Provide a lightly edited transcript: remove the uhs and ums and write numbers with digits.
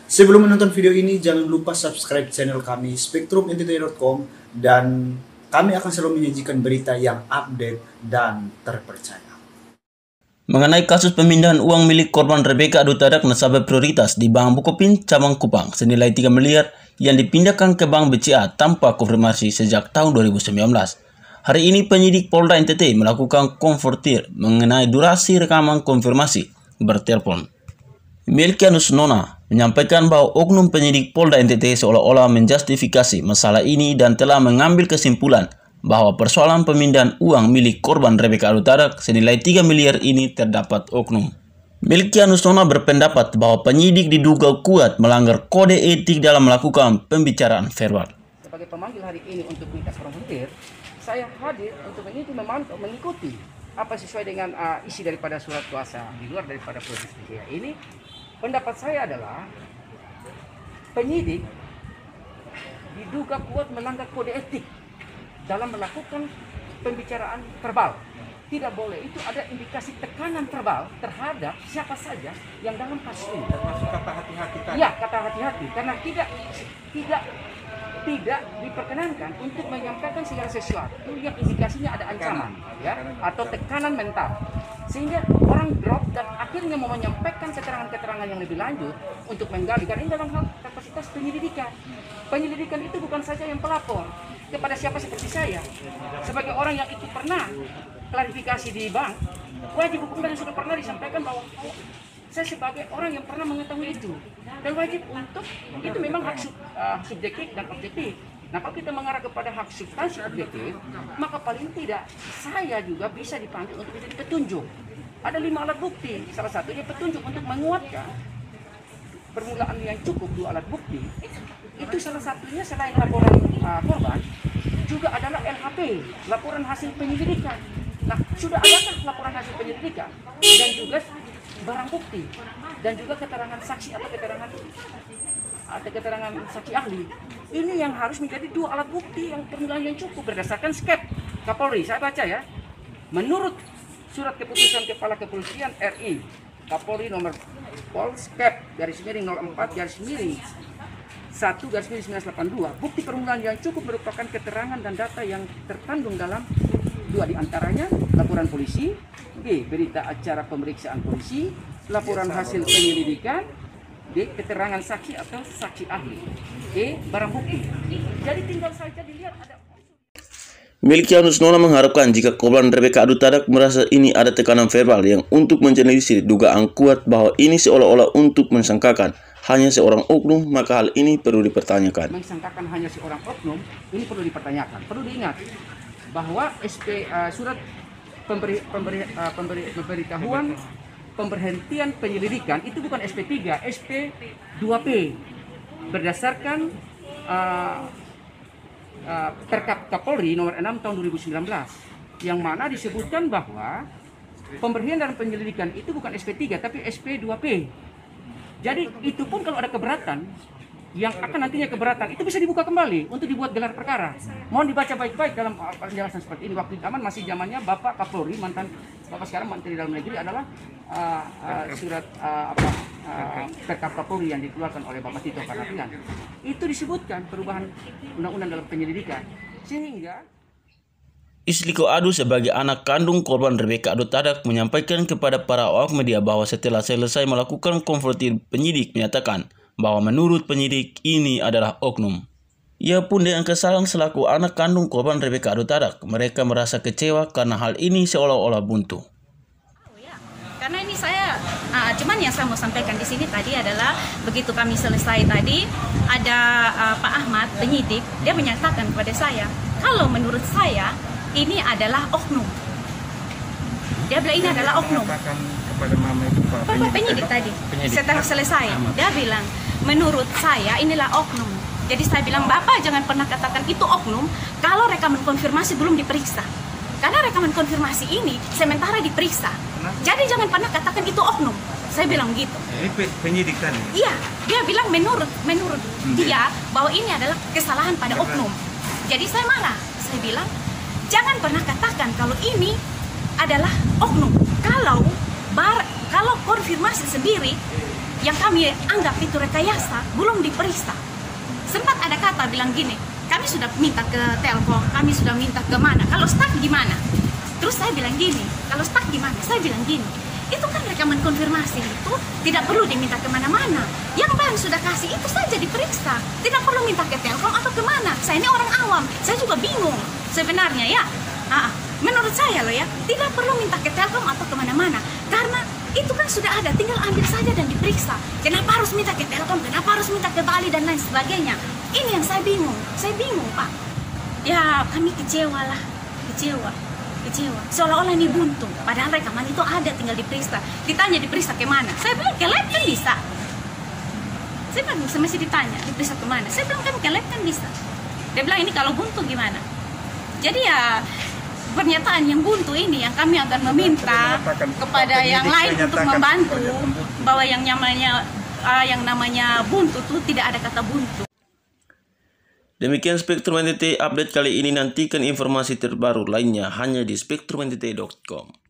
Sebelum menonton video ini, jangan lupa subscribe channel kami spektrumntt.com dan kami akan selalu menyajikan berita yang update dan terpercaya. Mengenai kasus pemindahan uang milik korban Rebecca Adutadak nasabah prioritas di Bank Bukopin, Cabang Kupang senilai 3 miliar yang dipindahkan ke Bank BCA tanpa konfirmasi sejak tahun 2019. Hari ini penyidik Polda NTT melakukan konfrontir mengenai durasi rekaman konfirmasi bertelepon. Melkianus Nona menyampaikan bahwa oknum penyidik Polda NTT seolah-olah menjustifikasi masalah ini dan telah mengambil kesimpulan bahwa persoalan pemindahan uang milik korban Rebecca Adutadak senilai 3 miliar ini terdapat oknum. Melkianus Nona berpendapat bahwa penyidik diduga kuat melanggar kode etik dalam melakukan pembicaraan verbal. Sebagai pemanggil hari ini untuk minta konfrontir, saya hadir untuk mengikuti apa sesuai dengan isi daripada surat kuasa di luar daripada proses PCA ini. Pendapat saya adalah penyidik diduga kuat melanggar kode etik dalam melakukan pembicaraan verbal. Tidak boleh, itu ada indikasi tekanan verbal terhadap siapa saja yang dalam kasus ini. Termasuk kata hati-hati tadi. Ya, kata hati-hati, karena tidak diperkenankan untuk menyampaikan segala sesuatu yang indikasinya ada ancaman, ya, atau tekanan mental, sehingga orang drop dan akhirnya mau menyampaikan keterangan-keterangan yang lebih lanjut untuk menggali. Karena ini dalam hal kapasitas penyelidikan. Penyelidikan itu bukan saja yang pelapor kepada siapa seperti saya, sebagai orang yang ikut pernah klarifikasi di bank, wajib hukum dan sudah pernah disampaikan bahwa saya sebagai orang yang pernah mengetahui itu dan wajib untuk itu memang hak subjektif dan objektif. Nah, kalau kita mengarah kepada hak substansi objektif, maka paling tidak saya juga bisa dipanggil untuk menjadi petunjuk. Ada 5 alat bukti, salah satunya petunjuk untuk menguatkan permulaan yang cukup 2 alat bukti. Itu salah satunya selain laporan korban juga adalah LHP, laporan hasil penyelidikan. Nah, sudah adakah laporan hasil penyelidikan dan juga barang bukti dan juga keterangan saksi atau keterangan saksi ahli. Ini yang harus menjadi 2 alat bukti yang permulaan yang cukup berdasarkan skep Kapolri. Saya baca ya. Menurut surat keputusan Kepala Kepolisian RI Kapolri nomor Polskep /4/1/1982, bukti permulaan yang cukup merupakan keterangan dan data yang terkandung dalam 2 diantaranya laporan polisi, B. berita acara pemeriksaan polisi, laporan hasil penyelidikan, D. keterangan saksi atau saksi ahli, E. barang bukti. Jadi tinggal saja dilihat ada. Melkianus Nona mengharapkan jika korban Rebecca Adutadak merasa ini ada tekanan verbal yang untuk menjelaskan dugaan kuat bahwa ini seolah-olah untuk mensangkakan hanya seorang oknum, maka hal ini perlu dipertanyakan. Mensangkakan hanya seorang oknum, ini perlu dipertanyakan. Perlu diingat bahwa surat pemberitahuan pemberhentian penyelidikan itu bukan SP3, SP2P berdasarkan Perkap Kapolri nomor 6 tahun 2019 yang mana disebutkan bahwa pemberhentian dan penyelidikan itu bukan SP3 tapi SP2P. Jadi itu pun kalau ada keberatan yang akan nantinya keberatan itu bisa dibuka kembali untuk dibuat gelar perkara. Mohon dibaca baik-baik dalam penjelasan seperti ini. Waktu zaman masih zamannya Bapak Kapolri, mantan Bapak sekarang Menteri Dalam Negeri adalah surat Perkap Kapolri yang dikeluarkan oleh Bapak Tito Karnavian. Itu disebutkan perubahan undang-undang dalam penyelidikan sehingga Isliko Adu sebagai anak kandung korban Rebecca Adutadak menyampaikan kepada para awak media bahwa setelah selesai melakukan konfrontir, penyidik menyatakan bahwa menurut penyidik ini adalah oknum. Ia pun dengan kesalahan selaku anak kandung korban Rebecca Adutadak, mereka merasa kecewa karena hal ini seolah-olah buntu. Karena ini saya, cuman yang saya mau sampaikan di sini tadi adalah begitu kami selesai tadi ada Pak Ahmad penyidik, dia menyatakan kepada saya kalau menurut saya ini adalah oknum. Dia bilang ini adalah oknum. Kepada mama itu Bapak penyidik tadi. Setelah selesai, dia bilang menurut saya inilah oknum. Jadi saya bilang Bapak jangan pernah katakan itu oknum kalau rekaman konfirmasi belum diperiksa. Karena rekaman konfirmasi ini sementara diperiksa. Jadi jangan pernah katakan itu oknum. Saya bilang gitu. Ini penyidik tadi? Iya, dia bilang menurut dia bahwa ini adalah kesalahan pada oknum. Jadi saya marah. Saya bilang jangan pernah katakan kalau ini adalah oknum. Kalau konfirmasi sendiri yang kami anggap itu rekayasa belum diperiksa. Sempat ada kata bilang gini, kami sudah minta ke Telkom, kami sudah minta ke mana, kalau stuck gimana? Terus saya bilang gini, kalau stuck gimana? Saya bilang gini, itu kan rekaman konfirmasi itu tidak perlu diminta kemana-mana. Yang bank sudah kasih itu saja diperiksa, tidak perlu minta ke Telkom atau kemana. Saya ini orang awam, saya juga bingung sebenarnya ya. Menurut saya loh ya, tidak perlu minta ke Telkom atau kemana-mana, karena itu kan sudah ada, tinggal ambil saja dan diperiksa. Kenapa harus minta ke Telkom, kenapa harus minta ke Bali dan lain sebagainya. Ini yang saya bingung Pak. Ya kami kecewa lah, kecewa. Seolah-olah ini buntung, padahal rekaman itu ada, tinggal diperiksa. Ditanya diperiksa kemana, saya bilang ke lab kan bisa. Saya bilang masih ditanya diperiksa kemana, saya bilang kan ke lab kan bisa. Dia bilang ini kalau buntu gimana. Jadi ya pernyataan yang buntu ini yang kami akan meminta kepada yang lain untuk membantu bahwa yang namanya buntu itu tidak ada kata buntu. Demikian Spektrum NTT update kali ini, nantikan informasi terbaru lainnya hanya di spektrumntt.com.